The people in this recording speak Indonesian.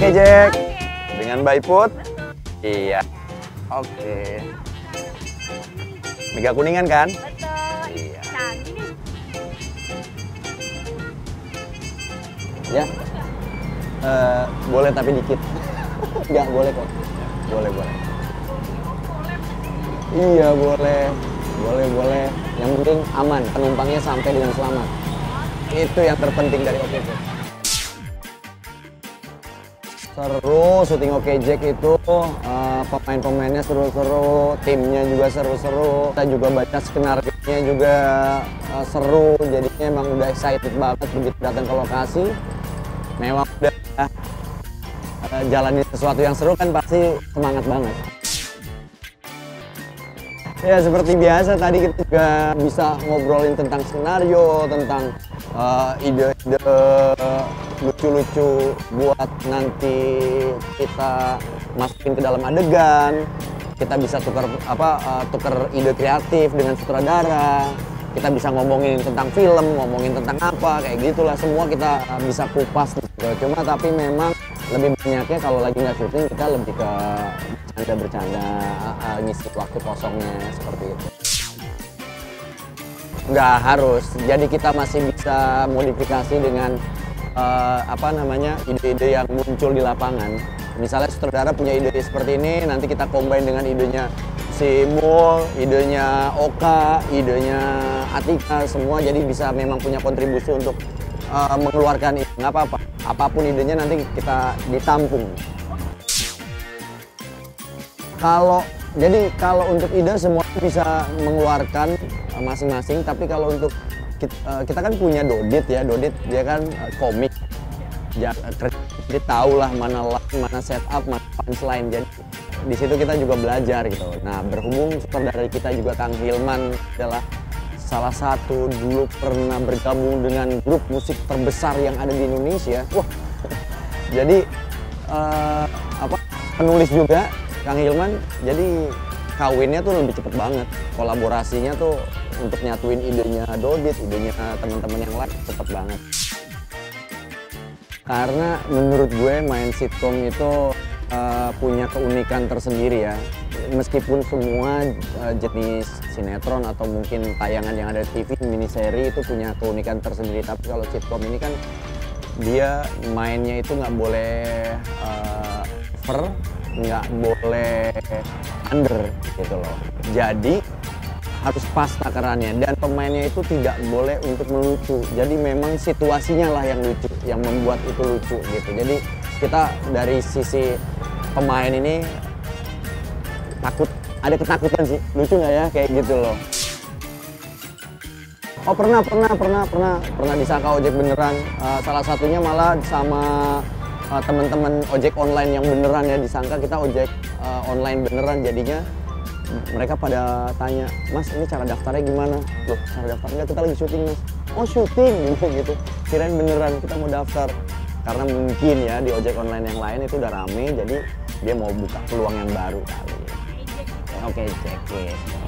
Oke Jack, dengan Mbak Iput? Iya. Oke. Mega Kuningan kan? Betul. Iya. Canggih nih. Ya. Boleh tapi dikit. Enggak boleh kok. Boleh. Iya boleh. Boleh. Yang penting aman, penumpangnya sampai dengan selamat. Itu yang terpenting dari Oke Jack. Seru, syuting Oke Jack itu pemain-pemainnya seru-seru, timnya juga seru-seru. Kita juga baca skenario-nya juga seru, jadinya emang udah excited banget begitu datang ke lokasi. Memang udah jalanin sesuatu yang seru kan pasti semangat banget. Ya seperti biasa tadi kita juga bisa ngobrolin tentang skenario, tentang ide-ide lucu-lucu buat nanti kita masukin ke dalam adegan. Kita bisa tukar ide kreatif dengan sutradara. Kita bisa ngomongin tentang film, ngomongin tentang apa, kayak gitulah. Semua kita bisa kupas gitu. Cuma tapi memang lebih banyaknya kalau lagi nggak syuting kita lebih ke bercanda, ngisi waktu kosongnya seperti itu. Nggak harus, jadi kita masih bisa modifikasi dengan ide-ide yang muncul di lapangan. Misalnya sutradara punya ide seperti ini, nanti kita combine dengan idenya si Mul, idenya Oka, idenya Atika, semua jadi bisa memang punya kontribusi untuk mengeluarkan ide. Nggak apa-apa, apapun idenya nanti kita ditampung. Kalau untuk ide semua bisa mengeluarkan masing-masing, tapi kalau untuk kita kan punya Dodit ya, Dodit dia kan komik, dia tahu lah mana line, mana setup, mana punchline, jadi di situ kita juga belajar gitu. Nah berhubung sutradara kita juga Kang Hilman adalah salah satu dulu pernah bergabung dengan grup musik terbesar yang ada di Indonesia, wah jadi penulis juga Kang Hilman, jadi kawinnya tuh lebih cepet banget, kolaborasinya tuh untuk nyatuin idenya Dodit, idenya teman-teman yang lain cepet banget. Karena menurut gue main sitkom itu punya keunikan tersendiri ya, meskipun semua jenis sinetron atau mungkin tayangan yang ada di TV, miniseri itu punya keunikan tersendiri, tapi kalau sitkom ini kan dia mainnya itu nggak boleh over, nggak boleh under gitu loh. Jadi harus pas takarannya dan pemainnya itu tidak boleh untuk melucu. Jadi memang situasinya lah yang lucu, yang membuat itu lucu gitu. Jadi kita dari sisi pemain ini ada ketakutan sih, lucu nggak ya kayak gitu loh. Oh pernah disangka ojek beneran. Salah satunya malah sama teman-teman ojek online yang beneran ya, disangka kita ojek online beneran, jadinya mereka pada tanya, Mas ini cara daftarnya gimana? Loh cara daftarnya kita lagi syuting Mas. Oh syuting gitu, kirain beneran kita mau daftar. Karena mungkin ya di ojek online yang lain itu udah rame, jadi dia mau buka peluang yang baru kali. Oke, Jack.